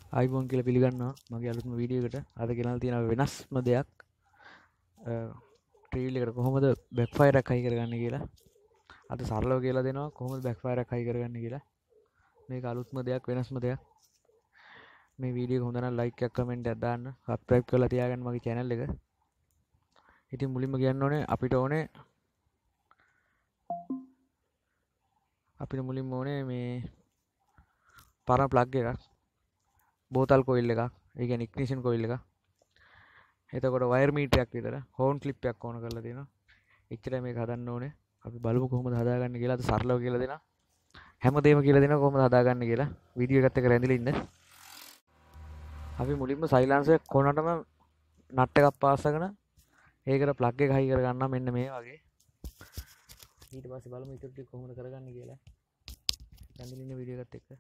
ආයිබෝන් කියලා පිළිගන්නවා මගේ අලුත්ම වීඩියෝ එකට. අද ගෙනල්ලා තියෙන වෙනස්ම දෙයක් ට්‍රීල් එකට කොහොමද බෑක්ෆයර් එකක් හයි කරගන්නේ කියලා. අද සරලව කියලා දෙනවා කොහොමද බෑක්ෆයර් එකක් හයි කරගන්නේ කියලා. මේක අලුත්ම දෙයක් වෙනස්ම දෙයක්. මේ වීඩියෝ එක හොඳ නම් ලයික් එකක් කමෙන්ට් එකක් දාන්න. සබ්ස්ක්‍රයිබ් කරලා තියාගන්න මගේ channel එක. ඉතින් මුලින්ම කියන්න ඕනේ අපිට මුලින්ම ඕනේ මේ පරණ ප්ලග් එකක්. බෝතල් කොයිල් එකක්. ඒ කියන්නේ ඉග්නිෂන් කොයිල් එකක්. එතකොට වයර් මීටරයක් විතර හෝන් ක්ලිප් එකක් ඕන කරලා තියෙනවා. එච්චරයි මේක හදන්න ඕනේ. අපි බලමු කොහොමද හදාගන්නේ කියලා. අද සරලව කියලා දෙනවා. හැමදේම කියලා දෙනවා කොහොමද හදාගන්නේ කියලා. වීඩියෝ එකත් එක්ක රැඳිලා ඉන්න. අපි මුලින්ම සයිලන්සර් කොනටම නට් එකක් පාස්සගෙන ඒකට ප්ලග් එක හයි කරගන්නවා මෙන්න මේ වගේ. ඊට පස්සේ බලමු ඊට ටික කොහොමද කරගන්නේ කියලා. රැඳිලා ඉන්න වීඩියෝ එකත් එක්ක.